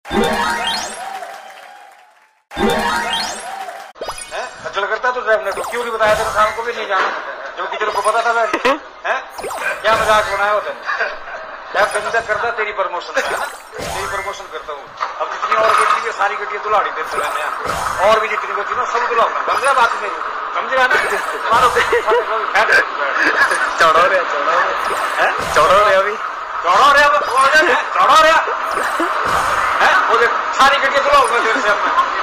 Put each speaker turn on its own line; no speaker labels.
खच्चर करता तो ड्राइव ने क्यों नहीं बताया तेरे शाम को भी नहीं जाना, जो कि तेरे को पता था वैसे है। क्या मजाक बनाया होता है, क्या गंदा करता तेरी प्रमोशन है ना, तेरी प्रमोशन करता हूँ। अब जितनी और गड्डी सारी गड्डियां दुलाड़ी देते रहने हैं, और भी जितनी बची ना सब दुलाना। समझा बात मेरी, समझेगा ना।
चढ़ो रे चढ़ो रे अभी
चढ़ो रे, अब चढ़ो रे है, वो देख सारी गड्डियां दुलाऊंगा तेरे से अब मैं।